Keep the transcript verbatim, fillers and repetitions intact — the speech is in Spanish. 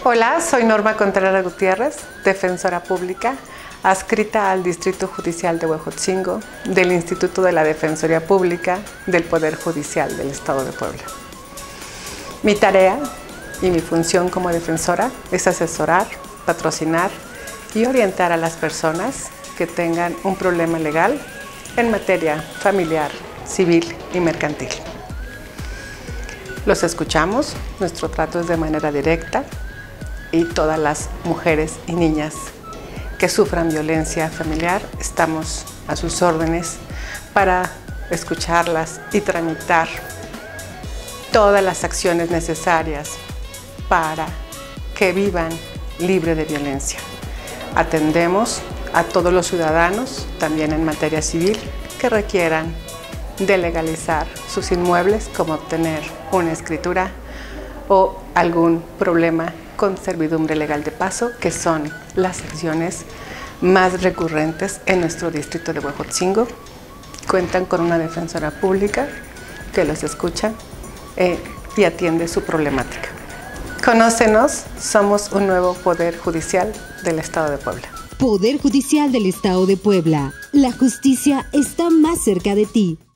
Hola, soy Norma Contreras Gutiérrez, defensora pública, adscrita al Distrito Judicial de Huejotzingo, del Instituto de la Defensoría Pública del Poder Judicial del Estado de Puebla. Mi tarea y mi función como defensora es asesorar, patrocinar y orientar a las personas que tengan un problema legal en materia familiar, civil y mercantil. Los escuchamos, nuestro trato es de manera directa y todas las mujeres y niñas que sufran violencia familiar estamos a sus órdenes para escucharlas y tramitar todas las acciones necesarias para que vivan libre de violencia. Atendemos a todos los ciudadanos, también en materia civil, que requieran de legalizar sus inmuebles, como obtener una escritura o algún problema con servidumbre legal de paso, que son las acciones más recurrentes en nuestro distrito de Huejotzingo. Cuentan con una defensora pública que los escucha eh, y atiende su problemática. Conócenos, somos un nuevo Poder Judicial del Estado de Puebla. Poder Judicial del Estado de Puebla. La justicia está más cerca de ti.